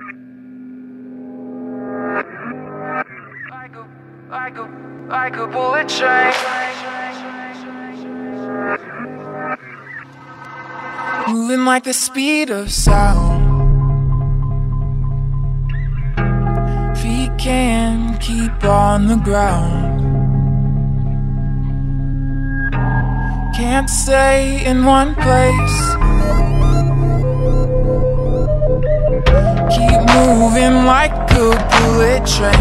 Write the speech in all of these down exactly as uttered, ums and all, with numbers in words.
Like a, like a, like a bullet train. Moving like the speed of sound. Feet can't keep on the ground. Can't stay in one place. Keep moving like a bullet train.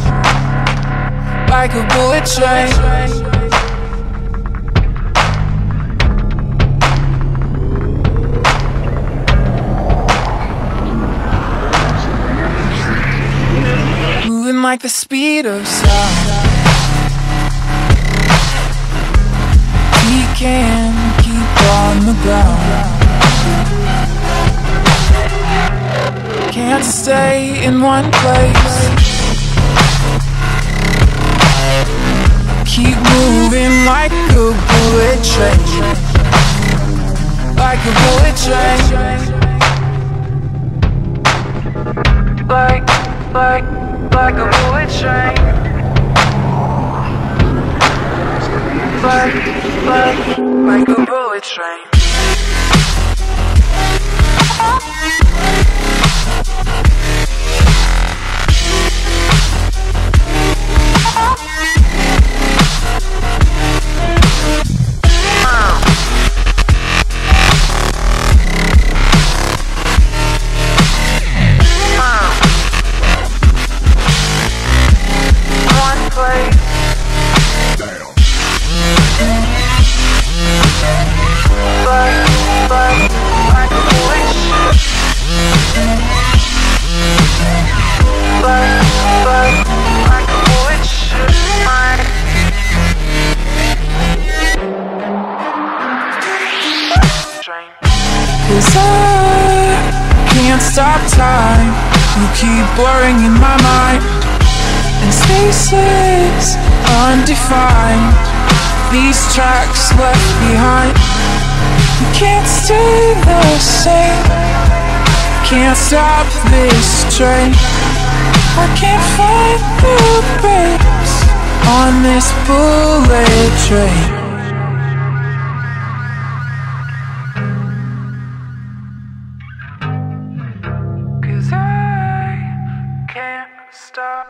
Like a bullet train. Moving like the speed of sound. He can't keep on the ground. Can't stay in one place. Keep moving like a bullet train. Like a bullet train. Like, like, like a bullet train. Like, like, like a bullet train. Cause I can't stop time. You keep blurring in my mind, and spaces undefined. These tracks left behind. You can't stay the same. Can't stop this train. I can't find the brakes on this bullet train. Cause I can't stop.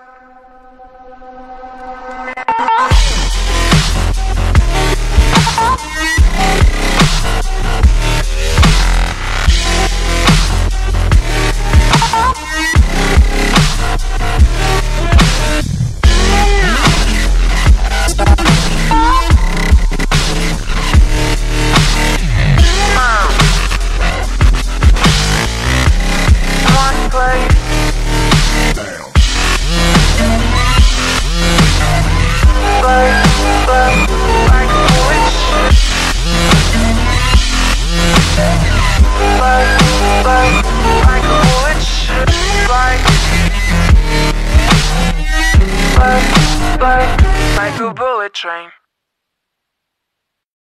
Like a bullet train.